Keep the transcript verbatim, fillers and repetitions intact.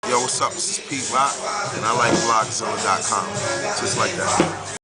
Yo, what's up? This is Pete Rock, and I like blogzilla dot com. Just like that.